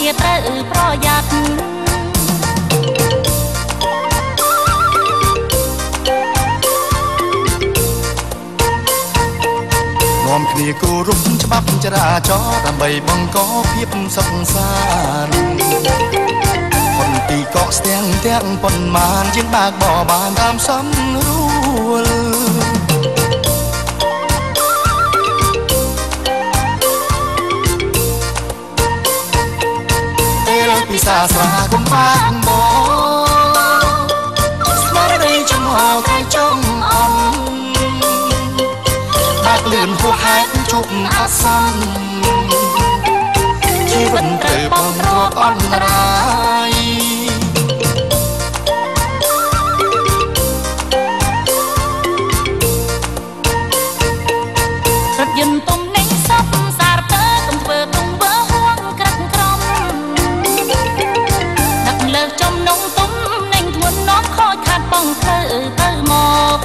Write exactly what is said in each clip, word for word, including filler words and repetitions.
គ្នាត្រូវប្រយ័ត្ននាំគ្នាគោរពច្បាប់ចរាចរណ៍ដើម្បីបង្កភាពសុខសាន្តប៉ុន្តែកកស្ទាំងទាំងប៉ុន្មានជាងបើកបរបានតាមសំរួលពេលពិសាស្រាកុំបាក់មកស្មារតីចំហកែចង់អំបាក់លឿនហួសហេតុជប់អសន្នជីវិតត្រូវបងរកអន្តរាយរថយន្តទំនិញសពសារទៅកុំធ្វើទង្វើហួងក្រាក់ក្រំដាក់លើកចំណងទំនិញធ្ងន់នាំខូចខាតបងផ្លូវទៅមក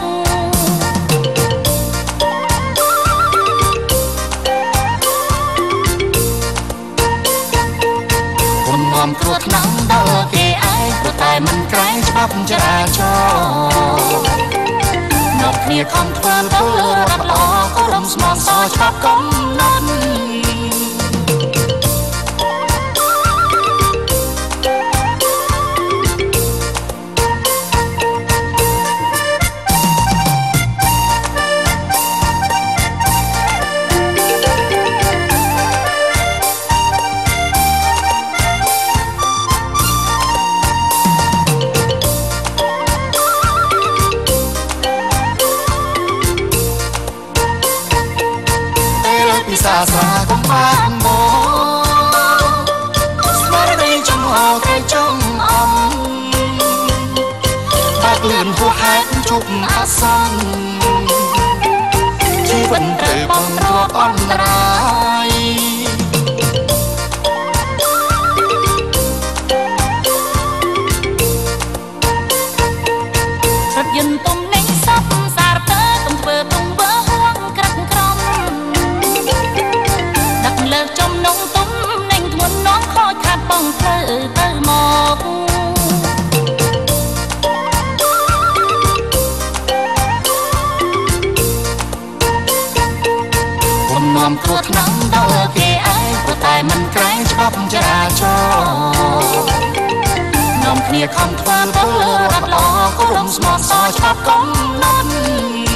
នាំគ្រោះថ្នាក់ដល់គេឯងព្រោះតែមិនក្រែងច្បាប់ចរាចរណ៍នាំគ្នាខំធ្វើទៅរដ្ឋល្អក៏រំស្មោះសរច្បាប់កំណត់ពិសាស្រាកុំបាក់មកស្មារតីចំហកែចង់អំបាក់លឿនហួសហេតុជប់អសន្នជីវិតត្រូវបងរកអន្តរាយរថយន្តទំនិញសពសារទៅកុំធ្វើទង្វើហួងក្រាក់ក្រំលើកចំណងទំនិញធ្ងន់នាំខូចខាតបងផ្លូវទៅមកកុំនាំគ្រោះថ្នាក់ដល់គេឯងព្រោះតែមិនក្រែងច្បាប់ចរាចរណ៍នាំគ្នាខំធ្វើទៅរដ្ឋល្អក៏រំស្មោះសរច្បាប់កំណត់